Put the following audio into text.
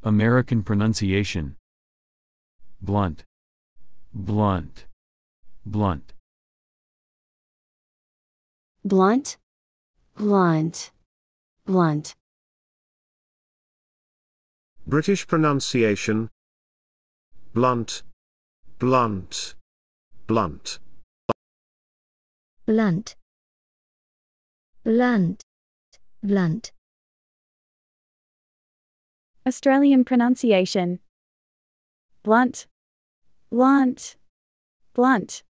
American pronunciation. Blunt, blunt, blunt. Blunt, blunt, blunt. British pronunciation. Blunt, blunt, blunt. Blunt, blunt, blunt. Australian pronunciation. Blunt, blunt, blunt.